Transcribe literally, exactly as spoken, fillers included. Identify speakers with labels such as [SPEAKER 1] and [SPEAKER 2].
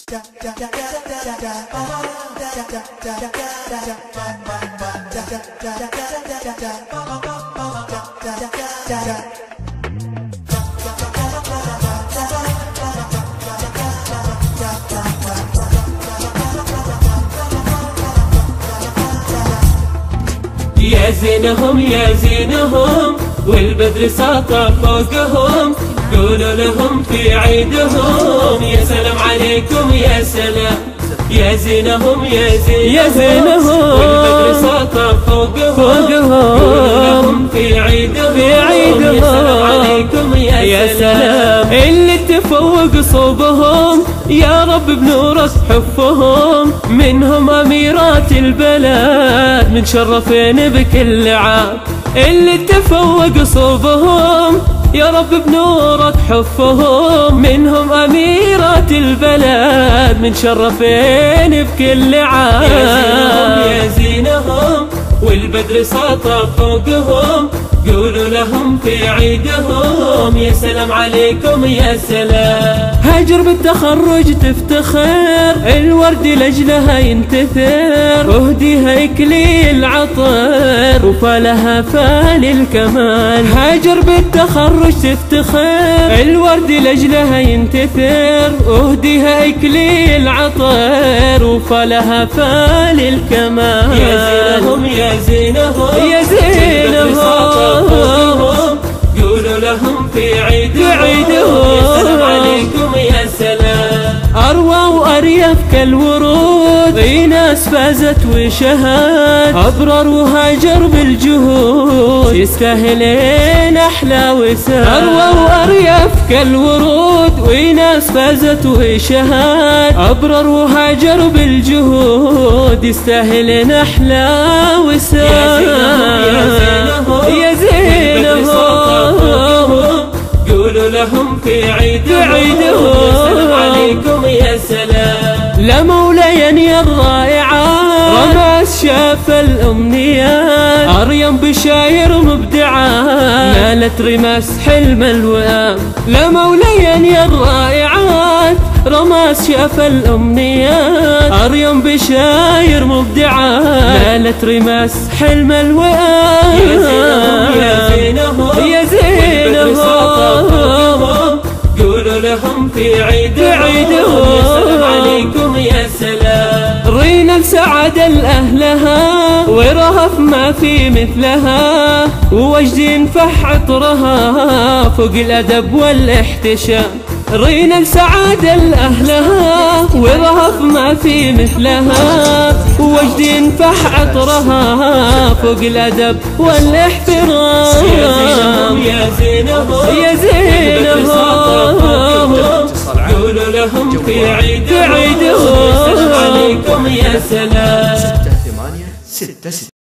[SPEAKER 1] يا زينهم يا زينهم والبدر ساطع فوقهم، قولوا لهم في عيدهم يا سلام عليكم يا سلام. يا زينهم يا زينهم والبدر ساطع فوقهم، قولوا لهم في عيدهم يا سلام عليكم يا سلام. اللي تفوق صوبهم يا رب بنورك حفهم، منهم أميرات البلاد متشرفين بكل عام. اللي تفوق صوبهم يا رب بنورك حفهم، منهم أميرات البلاد متشرفين بكل عام. يا زينهم والبدر ساطع فوقهم، قولوا لهم في عيدهم يا سلام عليكم يا سلام. هاجر بالتخرج تفتخر، الورد لجلها ينتثر، اهديها اكليل عطر وفالها فال الكمال. هاجر بالتخرج تفتخر، الورد لجلها ينتثر، اهديها اكليل عطر وفالها فال الكمال. يا زينهم يا زينهم يا زينهم قولوا لهم في عيدهم يا سلام عليكم يا سلام. أروى وأريف كالورود، في ناس فازت وشهد، أبرر وهاجر بالجهود، يستاهلين أحلى وسام. أروى وأريف كالورود، وناس فازت وشهد، أبرر وهاجر بالجهود، يستاهلين أحلى وسام. يا زينهم يا زينهم قولوا لهم في عيدهم يا سلام عليكم يا سلام. لمولاي يا الرائعات، رماس شاف الأمنيات، أريم بشاير مبدعات، نالت رماس حلم الوئام. لمولاي يا الرائعات، رماس شاف الأمنيات، أريم بشاير مبدعات، نالت رماس حلم الوئام. يا زينهم يا زينهم يا زينهم قولوا لهم في عيدهم يا سلام عليكم يا سلام. رينا السعادة لأهلها ورهف ما في مثلها، ووجد ينفح عطرها فوق الأدب والاحتشام. رينا السعادة لأهلها ورهف ما في مثلها، ووجد ينفح عطرها فوق الأدب والاحترام. يا زينهم يا زينهم يا زينهم قولوا لهم في عيدهم يا سلام عليكم يا سلام. ستة ثمانية ستة ستة